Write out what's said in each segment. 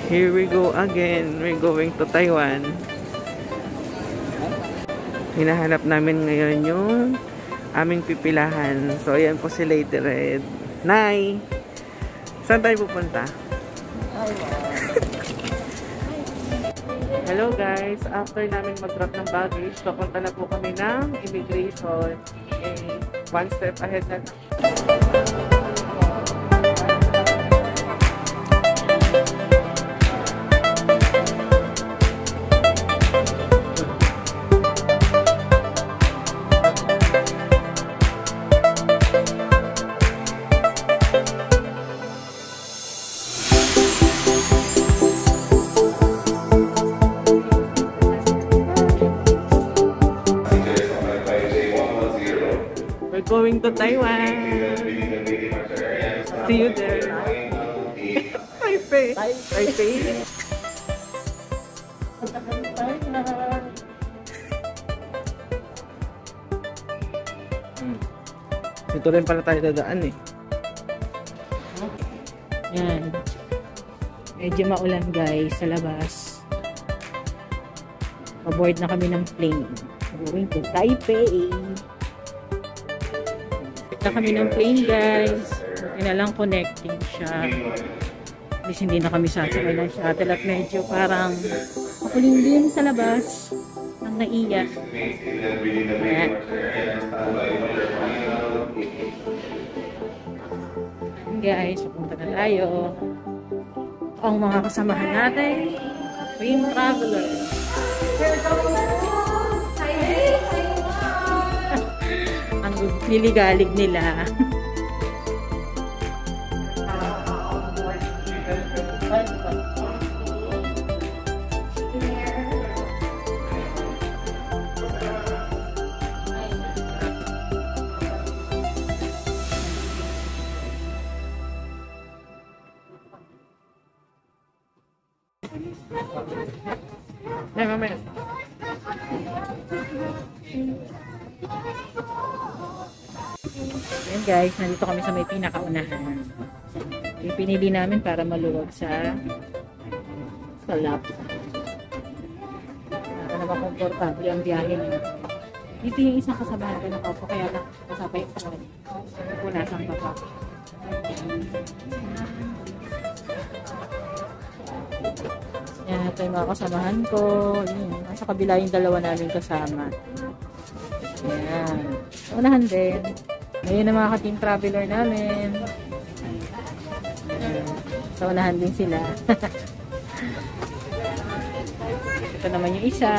Here we go again. We're going to Taiwan. Hinahanap namin ngayon yung aming pipilahan. So, ayan po si Lady Red. Nay! Saan tayo pupunta? Hello guys! After namin mag-drop ng baggage, papunta na po kami ng immigration. One step ahead na. Going to Taiwan. See you there. Taipei. Taipei. Ito rin pala tayo dadaan eh. Yan. Medyo maulan guys sa labas. Pa-board na kami ng plane. Going to Taipei. Na kami ng plane guys. Buti na lang connecting siya. At least hindi na kami sasakay ng shuttle at medyo parang makulimlim sa labas ng naiyak. Ayan. Guys, pupunta na tayo. Ang mga kasamahan natin, Twin Traveler. Ang niligalig nila. Hey, mamaya. Ayan guys, nandito kami sa may pinakaunahan. Yung pinili namin para maluwag sa lap. Para naman komportable ang biyahe nyo. Dito yung isang kasamahan ko nakaupo, kaya lang kasabay ko naman. Punasan pa pa. Yan, ito yung mga kasamahan ko. Yun, nasa kabila yung dalawa namin kasama. Yan. Unahan din. Ngayon ang mga ka-team traveler namin. Sa unahan din sila. Ito naman yung isa.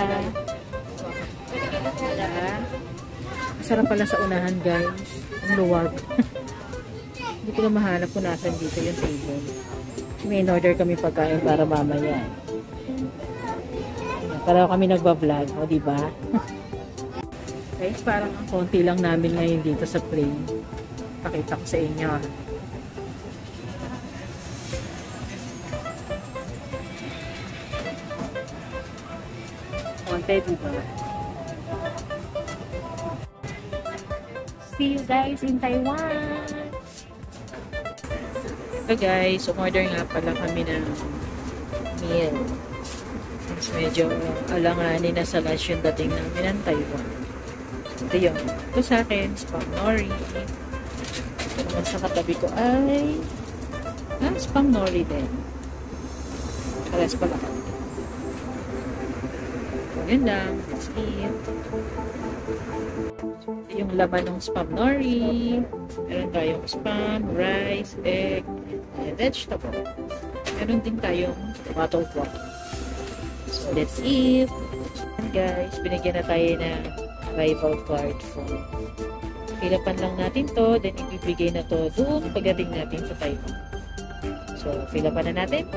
Masarap pala sa unahan guys. Ang luwag. Hindi ko na mahanap kung nasan dito yung table. May in-order kami pagkain para mamaya. Para kami nagba-vlog. O diba? Guys, parang ang konti lang namin ngayon dito sa plane. Pakita ko sa inyo. Konti, diba? See you guys in Taiwan! So guys, umorder nga pala kami ng meal. Since medyo alanganin na sa lunch yung dating namin ng Taiwan. Ito yun. Ito sa akin, spam nori. Ito naman sa katabi ko ay spam nori din. Pares pala. So, yun lang. Let's eat. Ito yung laman ng spam nori. Meron tayong spam, rice, egg, and vegetable. Meron din tayong tomato pot. So, let's eat. And guys, binigyan na tayo ng arrival card for filapan lang natin to, then ibibigay na to doon pagdating natin sa Taiwan. So, filapan na natin.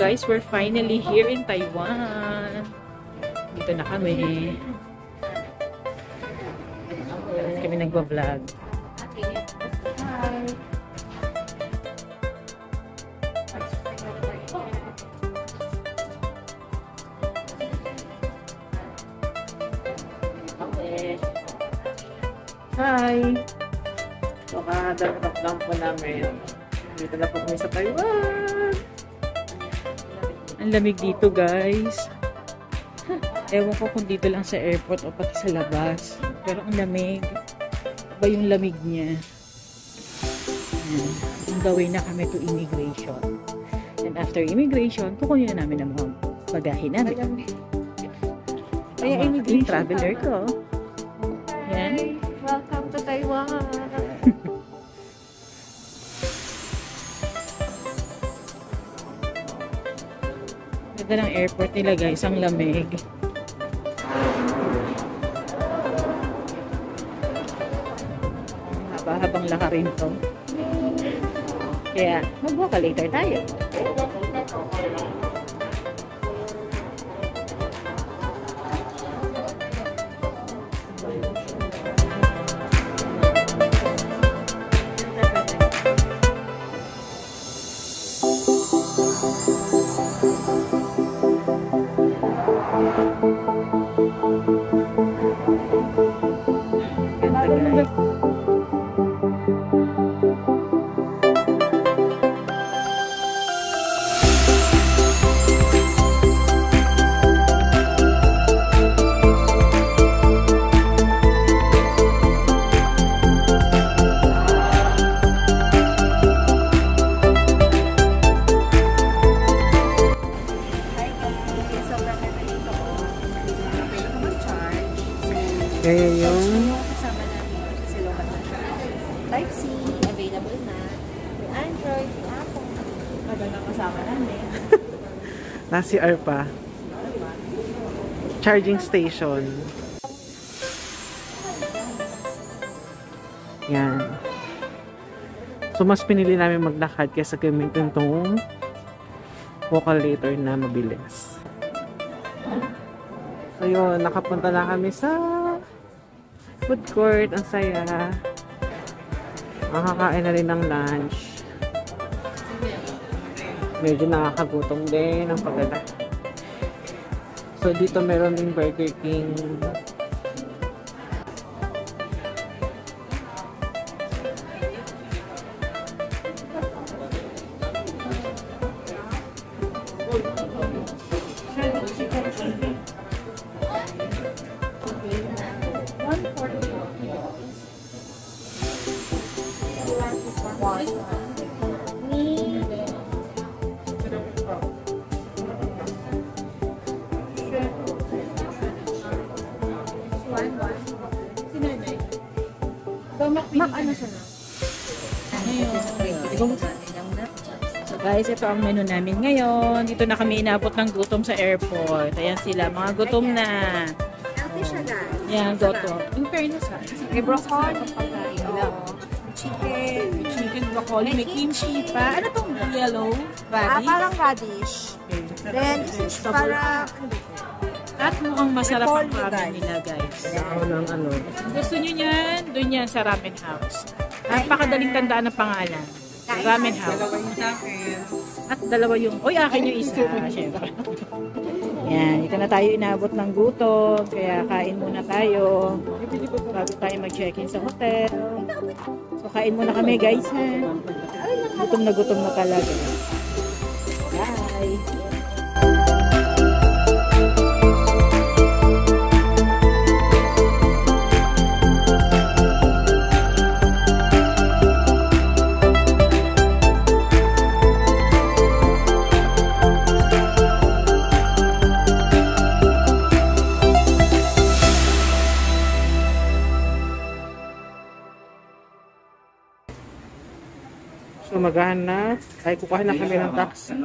guys, we're finally here in Taiwan. Dito na kami. Kami nagba-vlog. Hi! So, kadagdag lang po namin. Dito na po kami sa Taiwan. Ang lamig dito, guys. Ewan ko kung dito lang sa airport o pati sa labas. Pero ang lamig. Iba yung lamig niya. On the way na kami to immigration. And after immigration, kukunin na namin ang mga bagahe namin. Kaya immigration traveler ko. Yan. Welcome to Taiwan! Ganda ng airport nila, guys. Ang lamig. Haba-habang lakarin to. Kaya, mag-walk later tayo. Kaya yung kasama namin kasi local na siya. Type-C, available na. May Android, may Apple. Magandang kasama namin. nasi pa. Charging station. Yan. So, mas pinili namin maglakad kaysa gamitin itong vocal later na mabilis. So, yun. Nakapunta na kami sa food court. Ang saya. Makakain na rin ng lunch. Medyo nakakagutom din ang pagdala. So, dito meron din Burger King. So guys, ito ang menu namin ngayon. Dito na kami inabot ng gutom sa airport. Ayan sila, mga gutom na. Healthy siya, guys. Yan, gutom. In fairness ha. May broccoli. Chicken. Chicken broccoli, may kimchi pa. Ano tong yellow? Radish? Parang radish. Then, this is parang... At mukhang masarap ang ramen nila, guys. Ako ng ano. Gusto nyo yan? Doon yan sa ramen house. Napakadaling tandaan ng pangalan. Ramen house. At dalawa yung... Uy, akin yung isa. Siyempre. Yan, dito na tayo inabot ng gutom. Kaya kain muna tayo. Bago tayo mag-check-in sa hotel. So, kain muna kami, guys, ha? Gutom na talaga. Bye! So, maghanap. Ay, kukuha na kami ng taxi.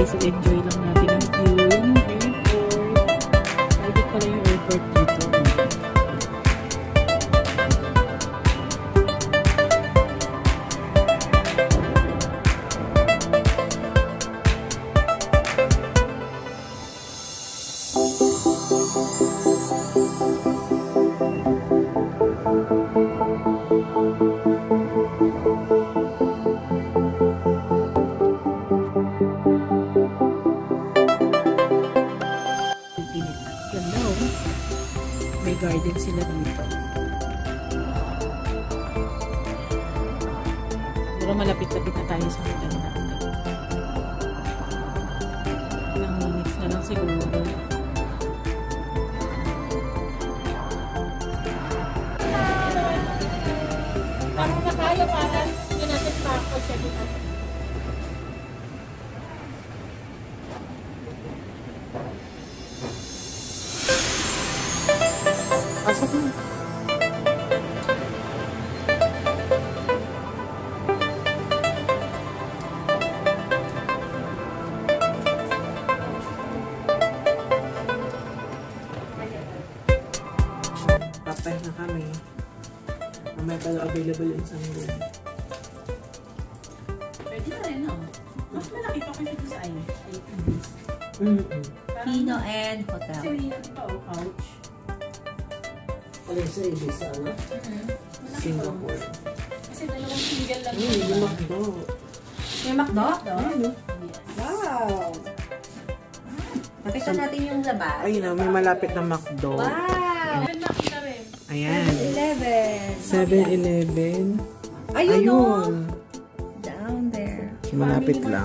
guys, enjoy lang natin ang view. Yan yung airport. Private pala yung airport dito. Ganda oh. May garden sila dito. Pero malapit-lapit na tayo sa hotel natin. Ilang minutes na lang siguro. Parang na tayo, parang yun natin pa ako siya dito. Pasok na. Papay na kami. May pala available yung isang room. Pwede na rin, no? Mas malaki pa kasi ito sa IPBs. Pino and Hotel. Kasi ito pa, couch. Alin sa ibig sa ano? Singapore. Kasi dalawang single lang. Yung McDo. May McDo? Ano? Wow! Pakita natin yung labas. Ayun na, may malapit na McDo. Wow! Ayan. 7-Eleven. 7-Eleven. Ayun. Down there. Malapit lang.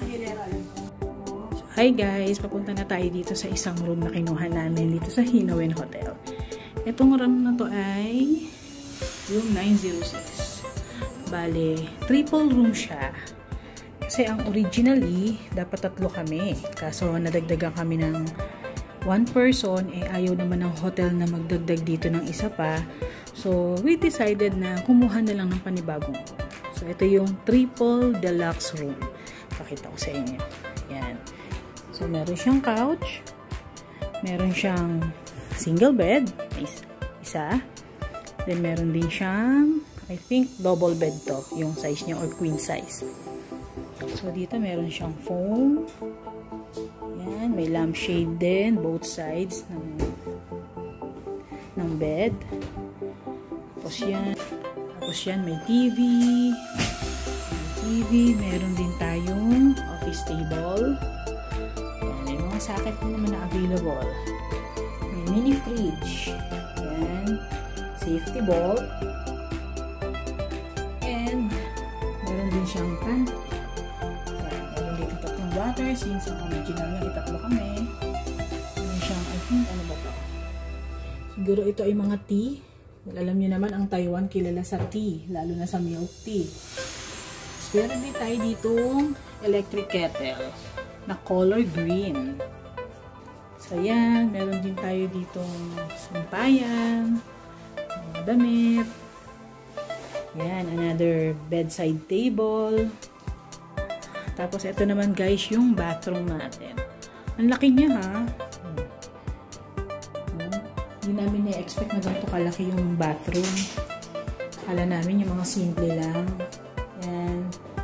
Hi guys, papunta na tayo dito sa isang room na kinuha namin dito sa Hinowen Hotel. Itong room na to ay room 906. Bale, triple room siya. Kasi ang originally, dapat 3 kami. Kaso nadagdagan kami ng 1 person, ayaw naman ng hotel na magdagdag dito ng isa pa. So, we decided na kumuha na lang ng panibagong room. So, ito yung triple deluxe room. Pakita ko sa inyo. Yan. So, meron siyang couch. Meron siyang single bed. Isa. Then, meron din siyang, I think, double bed to. Yung size niya or queen size. So, dito meron siyang foam. Yan. May lampshade din. Both sides ng bed. Tapos yan, may TV. Meron din tayong office table. Yan, may mga socket na naman na available. May mini fridge. Yan. Safety bolt. And, meron din siyang pantry. Yan, meron dito 3 water. Since ang original niya, 3 kami. Meron siyang, I think, ano ba ito? Siguro ito ay mga tea. Well, alam niyo naman, ang Taiwan kilala sa tea. Lalo na sa milk tea. Meron din tayo ditong electric kettle na color green. So, yan. Meron din tayo ditong sampayan, damit. Yan. Another bedside table. Tapos, ito naman guys, yung bathroom natin. Ang laki niya ha. Hindi namin na-expect na ganito kalaki yung bathroom. Akala namin yung mga simple lang. Yan.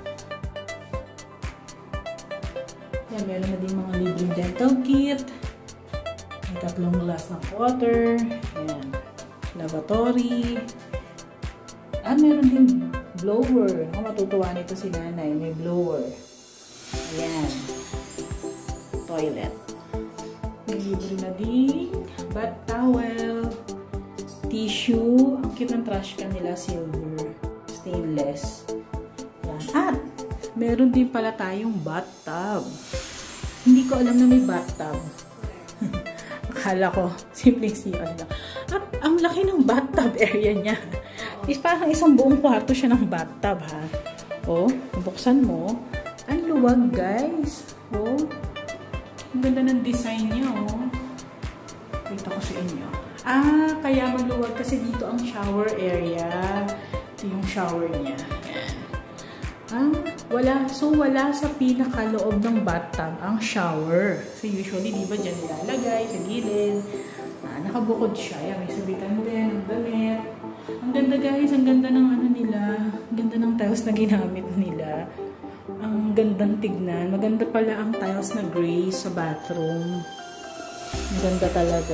Yan, meron na din mga libreng dental kit. May 3 glass ng water. Yan. Lavatory. Ah, meron din blower. Ako matutuwa nito si nanay. May blower. Ayan. Toilet. May libre na din bath towel. Tissue. Ang cute ng trash can nila. Silver. Stainless. Yan. At meron din pala tayong bathtub. Hindi ko alam na may bathtub. Akala ko, simpleng CR lang. At ang laki ng bathtub area niya. Is parang isang buong kwarto siya ng bathtub, ha? Oh, buksan mo. Ang luwag, guys. Oh, ang ganda ng design niya, oh. Kita ko sa inyo. Ah, kaya maluwag kasi dito ang shower area. Ito yung shower niya. Yan. Ah, Wala sa pinakaloob ng bathtub ang shower. So usually, di ba, dyan nilalagay sa gilid. Nakabukod siya. Yan, may sabitan din, ang damit. Ang ganda guys, ang ganda ng ano nila. Ang ganda ng tiles na ginamit nila. Ang gandang tignan. Maganda pala ang tiles na gray sa bathroom. Ang ganda talaga.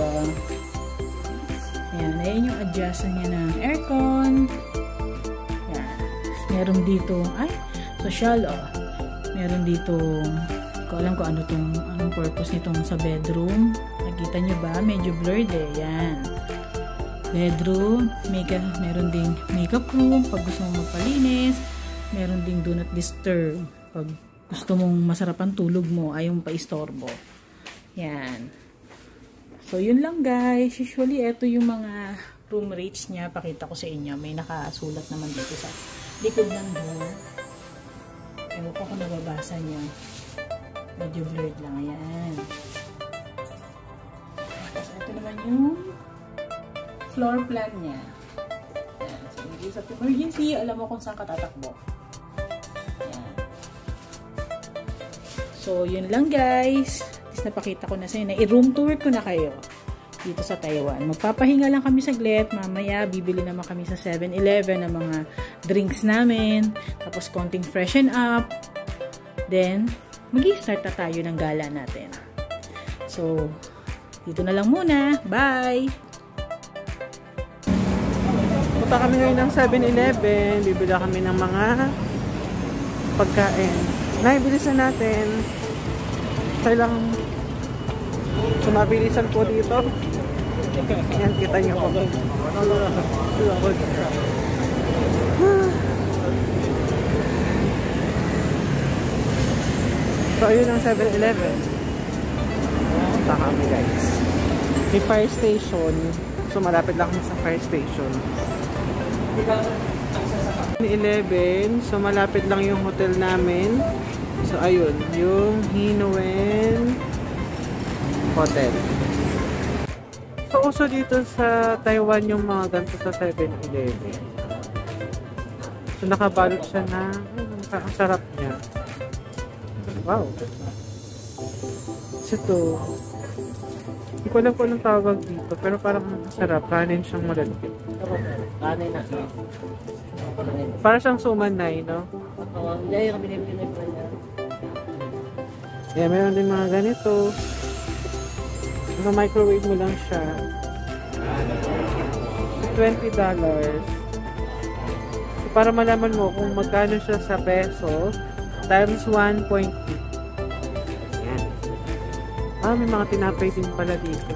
Ayan, ayan yung adjustan niya ng aircon. Ayan. Meron dito, social, meron dito, hindi ko alam kung anong purpose nitong sa bedroom. Nakita nyo ba? Medyo blurred eh. Yan. Bedroom, meron ding makeup room pag gusto mong magpalinis. Meron ding do not disturb pag gusto mong masarap ang tulog mo, ayaw mong paistorbo. Yan. So, yun lang guys. Usually, ito yung mga room rates niya. Pakita ko sa inyo. May nakasulat naman dito sa likod ng door. Ewan ko kung nababasa niyo. Medyo blurred lang. Ayan. Tapos ito naman yung floor plan niya. Ayan. So, in case of emergency, alam mo kung saan ka tatakbo. Ayan. So, yun lang guys. Tapos napakita ko na sa inyo. I-room tour ko na kayo dito sa Taiwan. Magpapahinga lang kami saglit. Mamaya, bibili naman kami sa 7-Eleven ng mga drinks namin. Tapos, konting freshen up. Then, mag-i-start na tayo ng gala natin. So, dito na lang muna. Bye! Punta kami ngayon ng 7-Eleven. Bibili kami ng mga pagkain. Bilisan natin. Kailang sumabilisan po dito. Yan, kita nyo po. So, ayun ang 7-Eleven. Punta kami guys. May fire station. So, malapit lang kami sa fire station. 7-Eleven. So, malapit lang yung hotel namin. So, ayun. Yung Hinuen Hotel. So, uso dito sa Taiwan yung mga ganito sa 7-Eleven. So, nakabalot siya na ang sarap niya. Wow. So, ito. Hindi ko alam kung anong tawag dito. Pero parang masarap. Kanin siyang malalaki. Kanin na. Parang siyang sumanay, no? Oo, hindi yung binibili ko na. Yeah, meron din mga ganito. Microwave mo lang siya. $20. So, para malaman mo kung magkano siya sa peso, times 1.2. Yan. May mga tinapay din pala dito.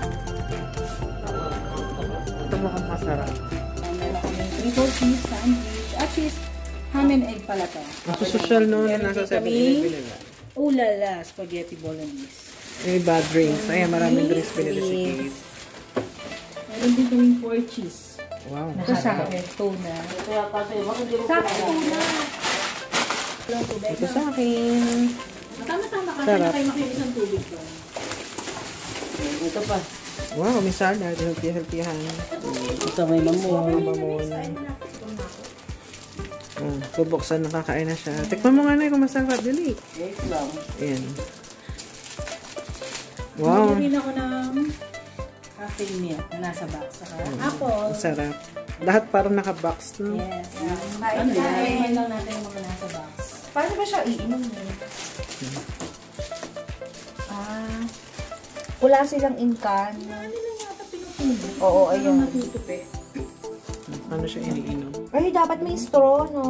Ito mukhang masarap. Meron kami triple cheese sandwich. Cheese, ham and egg pala to. Ang social no, na nasa 7-Eleven nila. Ulala, spaghetti bolognese. May bad drinks. Ayan, maraming drinks pinili si Kate. Meron din kaming 4 cheese. Wow. Ito sa akin, tuna. Sa akin, tuna. Ito sa akin. Tama-tama kasi Sarap. na kayo makinis ang tubig doon. Ito pa. Wow, may salad. Healthy-healthyhan. Ito may mamon. Mamon. Bubuksan, nakakain na siya. Tikman mo nga na kung masarap. Dali. Wait lang. Ayan. Wow. Bumili ako ng cafe milk na nasa box. Apple. Masarap. Lahat parang naka-box, no? Yes. Ano yan? Kain lang natin yung mga nasa box. Paano ba siya iinom mo? Wala silang inkan. Ano lang yata pinupunin? Oo, ayun. Natutupi. Ano siya iniinom? Ay, dapat may straw, no?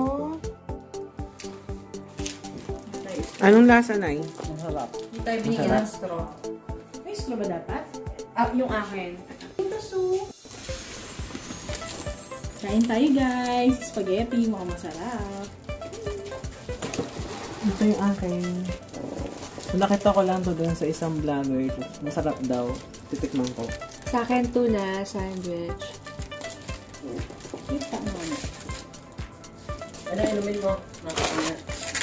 Anong lasa, Nay? Masarap. Hindi tayo binigyan ng straw. May straw ba dapat? Yung akin. Ito soup. Kain tayo guys. Spaghetti, mukhang masarap. Ito yung akin. Nakita ko lang to doon sa isang vlogger. Masarap daw. Titikman ko. Sa akin, tuna sandwich. Kita mo na. Ano, inumin mo? Nakakana.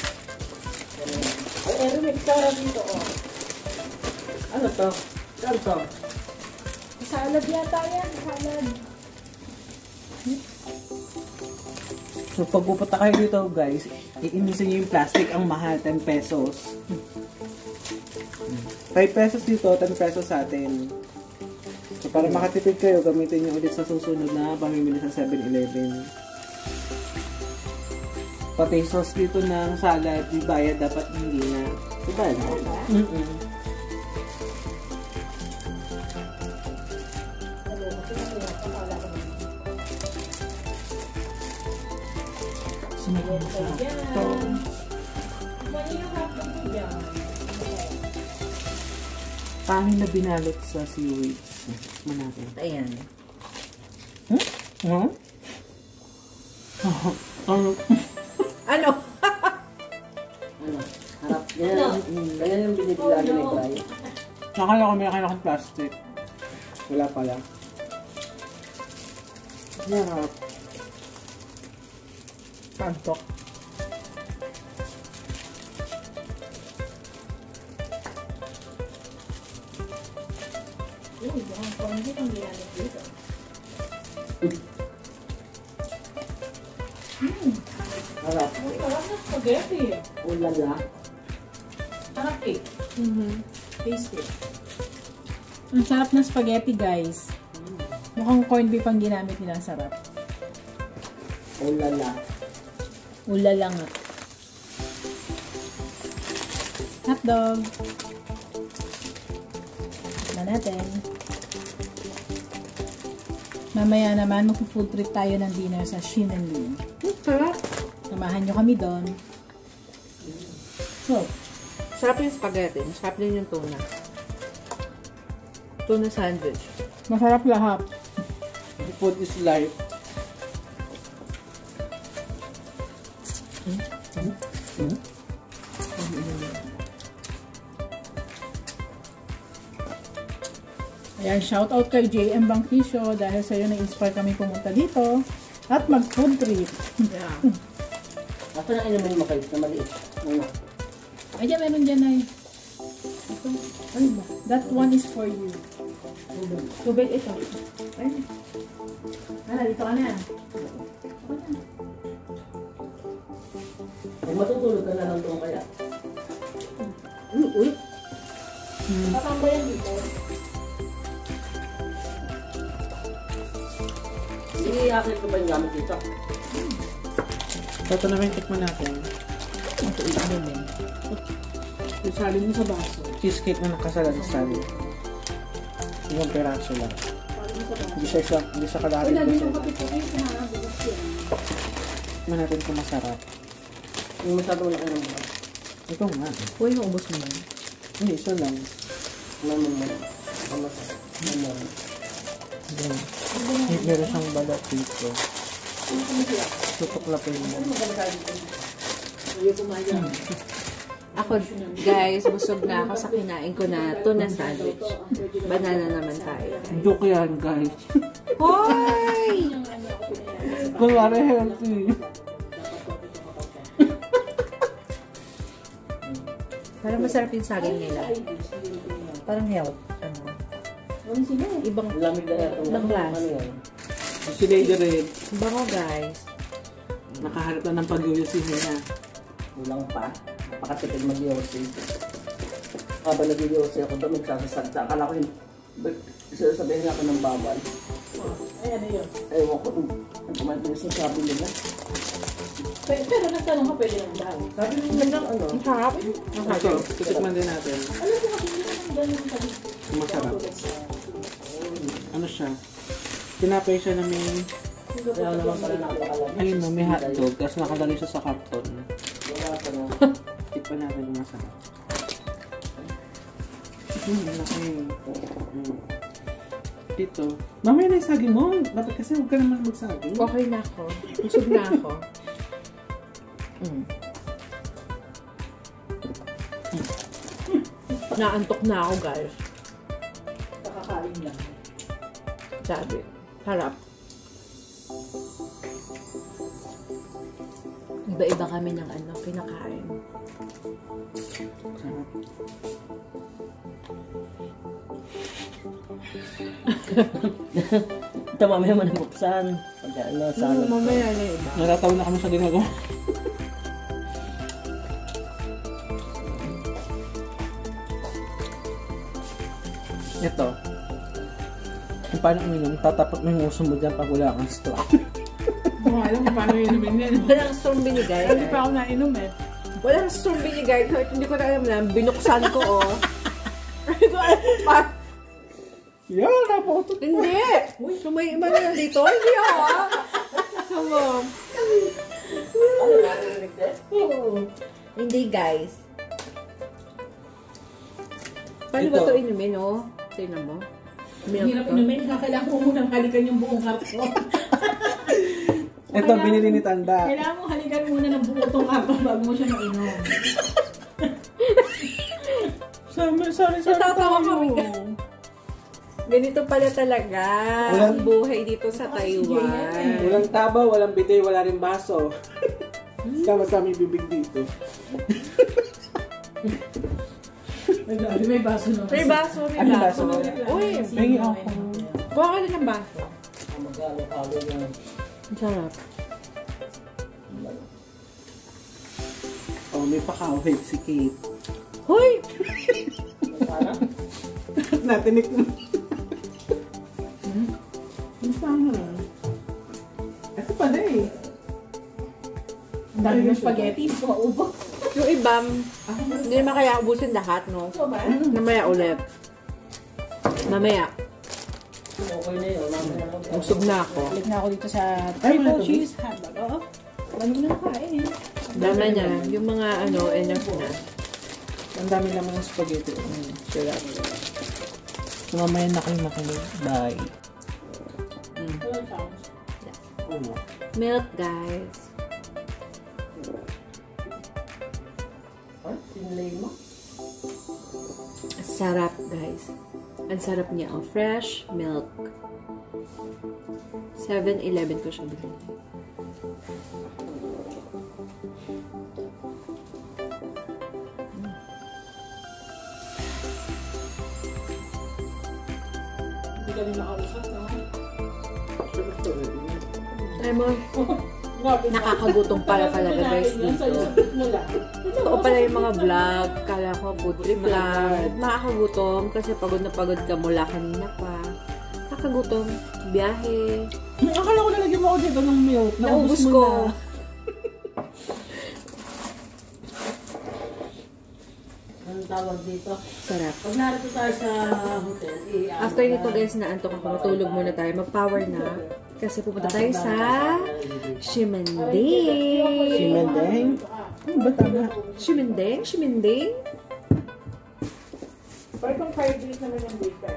Ay, may sarap dito, oh. Ano to? Ano to? Salad yata yan. Salad. So, pag pupunta kayo dito, guys, iinisin nyo yung plastic. Ang mahal, 10 pesos. 5 pesos dito, 10 pesos sa atin. So, para makatipid kayo, gamitin nyo ulit sa susunod na pamimili sa 7-Eleven. Pati sauce dito ng salad, di bayad, dapat hindi na. Diba? Sinagin sa ito. Paano na binalot sa seaweeds? Manapin. Ayan. Ano? Ano? Ano? Harap. Ganyan yung binibilagan ni Bray. Nakala ko may kailangan plastic. Wala pala. Harap. Pantok. Harap. Sarap na spaghetti. Ulala. Sarap eh. Taste it. Ang sarap ng spaghetti, guys. Mukhang corned beef ang ginamit nila. Sarap. Ulala. Ulala nga. Hotdog. Tikman natin. Mamaya naman, mag-food trip tayo ng dinner sa Shin and Lee. Sarap. Samahan nyo kami doon. So, Sarap yung spaghetti. Sarap din yung tuna. Tuna sandwich. masarap lahat. Food is life. Ayan, shout out kay JM Bangkisyo dahil sa'yo na-inspire kami pumunta dito at mag-food trip. Yeah. Ito na inumin mo kayo na maliit. Ano? Ayan, meron dyan ay. Ito, ano ba? That one is for you. Tubig ito. Ayun. Dito ka na. Kung matutulog ka na lang doon kaya. Uy. Patambayan dito. Sige, akin ko ba yung gamit dito? Ito na rin tikman natin. Ito, inumin. Isalin mo sa baso. Cheesecake na nakasalan-salan. Yung peraso lang. Hindi siya kalahati. Tikman natin kung masarap. Yung masyado wala ka ng mga. Ito nga. Uy, naubos mo yan. Hindi, isa lang. Ayan. Meron siyang balat dito. Tutuklapin mo. Ako, guys, busog na ako sa kinain ko na tuna sandwich. Banana naman tayo. Joke yan, guys. Hoy! Kunwari healthy. Parang masarap yung saging nila. Parang health. Ibang Lamig na yan. Ibang class. Ano yan? Si Lady Red, bango, guys. nakaharap na ng pag-yoyosi niya. Kulang pa. Napakatipid mag-yosi. Habang nag-yosi ako doon, nagsasasagta. Akala ko yun. Sabihin nga ako ng bawal. Ay, ano yun? Ewan ko kung kumain sa sabi nila. Pero nagtanong ka, pwede lang daw. Sabi nila ano? Ang sarap. Ito, titikman din natin. Alam mo kasi hindi naman ganun sabi. Kung masarap. Ano siya? Tinapay siya na may, Kaya naman pala napakalamig. ayun no, may hotdog. Tapos nakalagay siya sa karton. Wala pa na. Tikman natin kung masarap. Laki. Dito. Mamaya na yung saging mo. Dapat kasi huwag ka naman magsaging. Okay na ako. Busog na ako. Naantok na ako, guys. Kakakain lang. Sabi. Harap. Iba-iba kami ng ano, kinakain. Sarap. Ito mamaya mo nabuksan. Pag ano, salad. Mamaya na iba. Natatawa na kami sa ginagawa. Ito. Kung paano uminom, tatapat mo yung uso mo dyan pag wala kang straw. Hindi ko alam kung paano inumin yan. Walang strong binigay. Hindi pa ako nainom eh. Walang strong binigay. Kahit hindi ko na alam na. Binuksan ko, oh. Hindi ko alam kung paano. Yan, napoto. Hindi! So may iba na dito? Hindi ako, ah. Come on. Ano, narinig din? Hindi, guys. Paano Ito. ba ito inumin, oh? Tingnan mo. Hirap inumin. Kailangan mo munang halikan yung buong karton. Ito, binili ni Tanda. Kailangan mo halikan muna ng buo itong karton bago mo siya mainom. Sorry. Natatawa kami. Ganito pala talaga ang Walang- buhay dito sa Taiwan. Walang taba, walang bidet, wala rin baso. Sama-sama yung bibig dito. May baso naman. May baso, may Ano baso. baso? Uy, Hingi ako. kuha ka na ng baso. Mag-alo-alo yan. Ang sarap. Oh, may pakawit si Kate. Hoy! Sana? Natinik mo. Paano? Ito pala eh. Ang dami ng spaghetti. Hindi ko maubos. Yung iba, hindi naman kaya ubusin lahat, no? Mamaya ulit. Mamaya. Okay na yun. Mamaya na ako. Busog na ako. Balik na ako dito sa Ay, wala triple to, cheese hotdog. Oo. Ano mo na kain? Dama na. Yung mga ano, enough na. Ang dami naman ng spaghetti. Sarap. So, mamaya na kayo makinig. Bye. Oh. Milk, guys. Ay, tinlay mo? Sarap, guys. Ang sarap niya, oh. Fresh milk. 7-Eleven ko siya bilhin. Hindi kami makausap na. Ay mo, nakakagutom pala talaga, guys, dito. Totoo pala yung mga vlog. Kala ko, food trip lang. Nakakagutom kasi pagod na pagod ka mula kanina pa. Nakakagutom. Biyahe. Akala ko nalagyan mo ako dito ng milk. Naubos mo ko. na. Anong tawag dito? Sarap. Pag narito tayo sa hotel, After nito, guys, naantok ako. Matulog muna tayo. Mag-power na. Kasi pupunta tayo sa Shimending. Simendeng? Ano ba tama? Shimending? Shimending? Pero kung 5 days naman yung baker.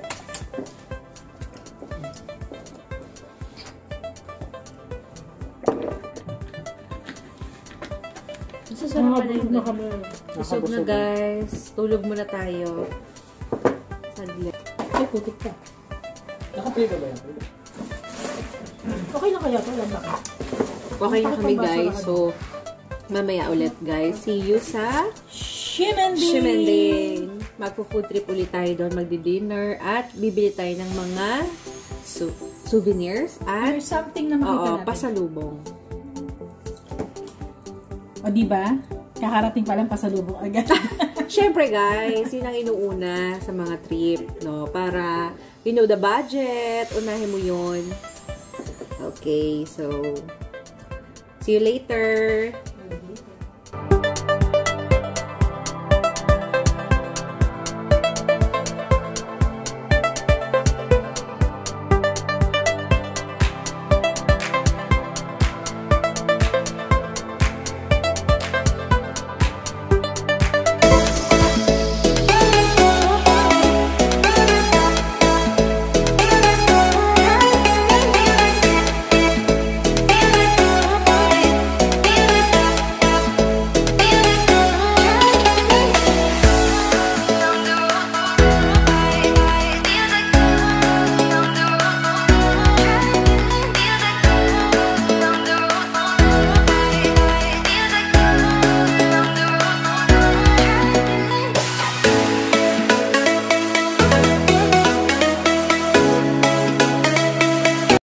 Masasarap pa na yun. na kami. Busog na, guys. Tulog muna tayo. Saglit. Ay, putik ka. Nakaplay ka ba yan? Okay na kaya ito? Lang baka. Okay na kami, guys. So, mamaya ulit, guys. See you sa Shimending. Magpo-food trip ulit tayo doon. Magdi-dinner. At bibili tayo ng mga souvenirs. At, There's something na makita oo, natin. pasalubong. O, diba? Kakarating pa lang pasalubong agad. Siyempre, guys, yun ang inuuna sa mga trip, no? Para, you know the budget. Unahin mo yun. Okay, so, see you later.